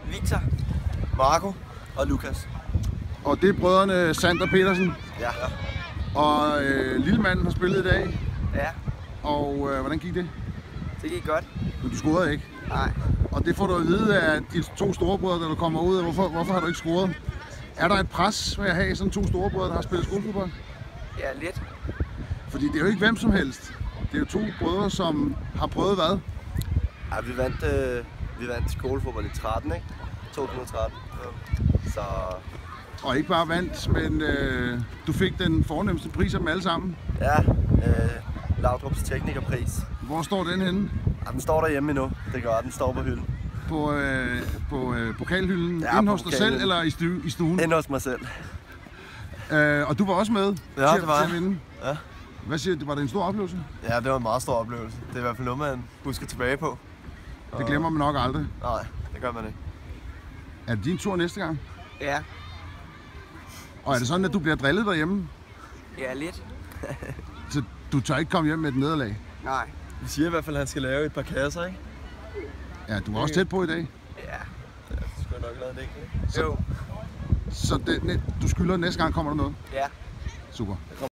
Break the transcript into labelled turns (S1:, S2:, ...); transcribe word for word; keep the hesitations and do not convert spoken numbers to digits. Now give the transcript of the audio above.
S1: Victor,
S2: Marco
S1: og Lukas.
S3: Og det er brødrene Sander Petersen.
S1: Ja.
S3: Og øh, lillemanden har spillet i dag.
S1: Ja,
S3: Og øh, hvordan gik det?
S1: det gik godt.
S3: Men du scorede ikke.
S1: Nej.
S3: Og det får du at vide af de to storebrødre, da du kommer ud. Hvorfor, hvorfor har du ikke scoret? Er der et pres ved at have sådan to storebrødre, der har spillet skolefodbold?
S1: Ja, lidt.
S3: Fordi det er jo ikke hvem som helst. Det er jo to brødre, som har prøvet hvad?
S2: Ja, vi vandt, øh, vi vandt skolefodbold i tretten, ikke? to tusind og tretten. Ja. Så
S3: Og ikke bare vandt, men øh, du fik den fornemmeste pris af dem alle sammen.
S2: ja, øh, Laudrups teknikerpris.
S3: Hvor står den henne?
S2: Ja, den står derhjemme endnu. Det gør den. står på hylden.
S3: På, øh, på øh, pokalhylden?
S2: Ja,
S3: Inde
S2: på
S3: hos dig selv
S2: pokalhylden.
S3: eller i, stu, i stuen?
S2: Inde hos mig selv.
S3: Øh, og du var også med
S2: Ja,
S3: til,
S2: det var
S3: til at
S2: jeg.
S3: vinde.
S2: Ja.
S3: Hvad siger du? Var det en stor oplevelse?
S2: Ja, det var en meget stor oplevelse. Det er i hvert fald noget, man husker tilbage på.
S3: Det glemmer man nok aldrig.
S2: Nej, det gør man ikke.
S3: Er det din tur næste gang?
S1: Ja.
S3: Og er det sådan, at du bliver drillet derhjemme?
S1: Ja, lidt.
S3: Så du tør ikke komme hjem med et nederlag?
S1: Nej.
S2: Vi siger i hvert fald, at han skal lave et par kasser, ikke?
S3: Ja, du var også tæt på i dag.
S1: Ja.
S2: Ja, så skulle jeg nok lave det, ikke?
S1: Jo.
S3: Så det, du skylder næste gang kommer der noget?
S1: Ja.
S3: Super.